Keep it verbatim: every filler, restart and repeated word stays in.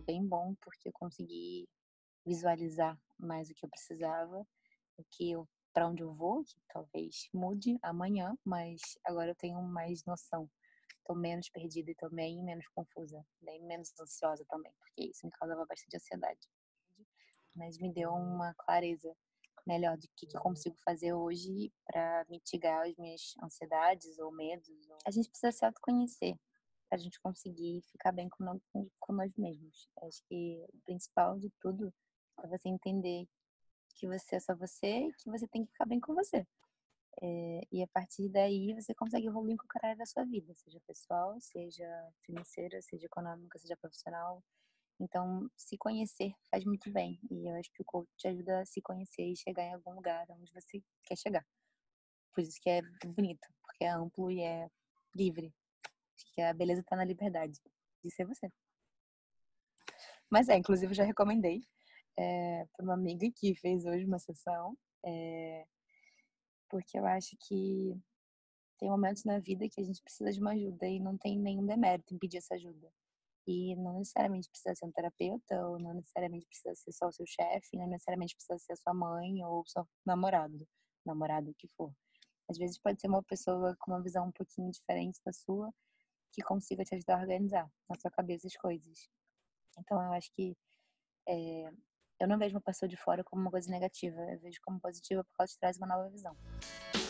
bem bom, porque eu consegui visualizar mais o que eu precisava, o que eu para onde eu vou, que talvez mude amanhã, mas agora eu tenho mais noção. Tô menos perdida e tô bem menos confusa, bem menos ansiosa também, porque isso me causava bastante ansiedade. Mas me deu uma clareza melhor de que que eu consigo fazer hoje para mitigar as minhas ansiedades ou medos. Ou... A gente precisa se autoconhecer para a gente conseguir ficar bem com, nó- com com nós mesmos. Acho que o principal de tudo é você entender que você é só você e que você tem que ficar bem com você. Eh, e a partir daí você consegue evoluir em qualquer área da sua vida, seja pessoal, seja financeira, seja econômica, seja profissional. Então, se conhecer faz muito bem. E eu acho que o coach te ajuda a se conhecer e chegar em algum lugar onde você quer chegar. Por isso que é bonito, porque é amplo e é livre. Acho que a beleza tá na liberdade de ser você. Mas é, inclusive eu já recomendei eh, para uma amiga que fez hoje uma sessão, eh, porque eu acho que tem momentos na vida que a gente precisa de uma ajuda e não tem nenhum demérito em pedir essa ajuda. E não necessariamente precisa ser um terapeuta, ou não necessariamente precisa ser só o seu chefe, não necessariamente precisa ser a sua mãe ou seu namorado, namorado, o que for. Às vezes pode ser uma pessoa com uma visão um pouquinho diferente da sua, que consiga te ajudar a organizar na sua cabeça as coisas. Então eu acho que eh, eu não vejo uma pessoa de fora como uma coisa negativa, eu vejo como positiva porque ela te traz uma nova visão.